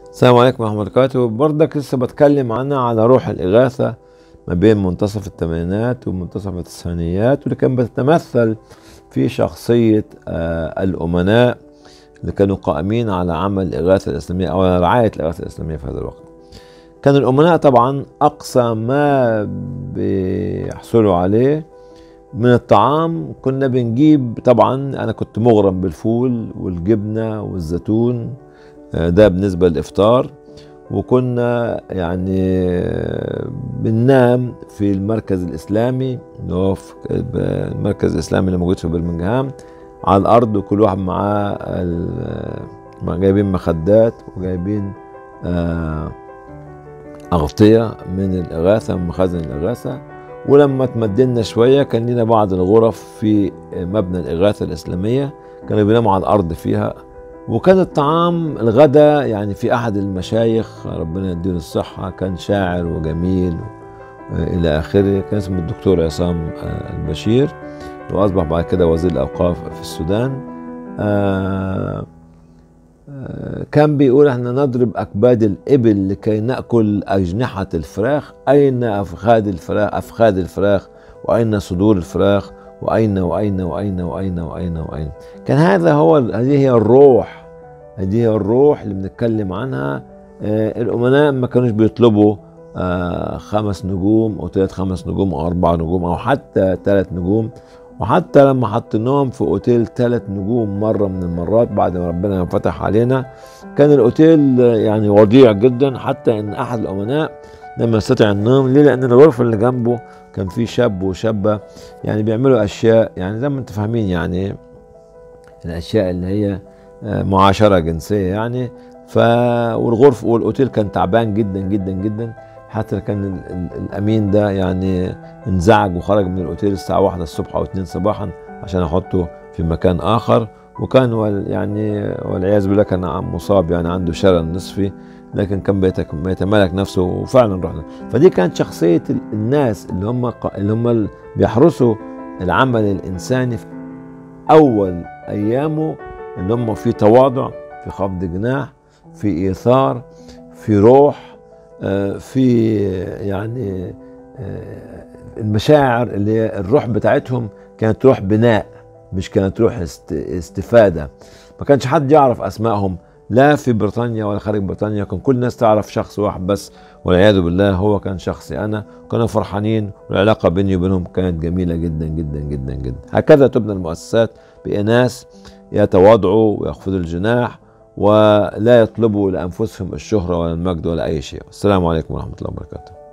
السلام عليكم ورحمة الله وبركاته. برضك لسه بتكلم عنها على روح الإغاثة ما بين منتصف الثمانينات ومنتصف التسعينيات، واللي كان بتتمثل في شخصية الأمناء اللي كانوا قائمين على عمل الإغاثة الإسلامية أو على رعاية الإغاثة الإسلامية في هذا الوقت. كان الأمناء طبعا أقصى ما بيحصلوا عليه من الطعام كنا بنجيب، طبعا أنا كنت مغرم بالفول والجبنة والزيتون، ده بالنسبة للإفطار. وكنا يعني بننام في المركز الإسلامي اللي هو في المركز الإسلامي اللي موجود في برمنجهام على الأرض، وكل واحد معاه جايبين مخدات وجايبين أغطية من الإغاثة، من مخازن الإغاثة. ولما تمدنا شوية كان لنا بعض الغرف في مبنى الإغاثة الإسلامية كانوا بيناموا على الأرض فيها. وكان الطعام الغداء يعني في أحد المشايخ ربنا يديله الصحة، كان شاعر وجميل إلى آخره، كان اسمه الدكتور عصام البشير، وأصبح بعد كده وزير الأوقاف في السودان. كان بيقول احنا نضرب أكباد الإبل لكي نأكل أجنحة الفراخ، أين أفخاذ الفراخ وأين صدور الفراخ وأين وأين وأين وأين وأين وأين. كان هذه هي الروح اللي بنتكلم عنها. الأمناء ما كانوش بيطلبوا 5 نجوم أو 5 نجوم أو 4 نجوم أو حتى 3 نجوم. وحتى لما حطيناهم في اوتيل 3 نجوم مرة من المرات بعد ما ربنا فتح علينا، كان الاوتيل يعني وضيع جدا، حتى ان احد الامناء لم يستطع النوم. ليه؟ لان الغرفة اللي جنبه كان في شاب وشابة يعني بيعملوا اشياء يعني زي ما انتم فاهمين، يعني الاشياء اللي هي معاشرة جنسية يعني. والغرفة والاوتيل كان تعبان جدا جدا جدا، حتى كان الامين ده يعني انزعج وخرج من الاوتيل الساعه 1 الصبح او 2 صباحا عشان احطه في مكان اخر. وكان يعني والعياذ بالله كان مصاب، يعني عنده شلل نصفي، لكن كان بيتمالك نفسه وفعلا رحنا. فدي كانت شخصيه الناس اللي هم بيحرسوا العمل الانساني في اول ايامه، اللي هم في تواضع، في خفض جناح، في ايثار، في روح، في يعني المشاعر اللي هي الروح بتاعتهم كانت روح بناء، مش كانت روح استفادة. ما كانش حد يعرف أسمائهم لا في بريطانيا ولا خارج بريطانيا، كان كل الناس تعرف شخص واحد بس، والعياذ بالله هو كان شخصي أنا. كانوا فرحانين والعلاقة بيني وبينهم كانت جميلة جدا جدا جدا جدا. هكذا تبنى المؤسسات، بناس يتواضعوا ويخفضوا الجناح ولا يطلبوا لأنفسهم الشهرة ولا المجد ولا أي شيء. السلام عليكم ورحمة الله وبركاته.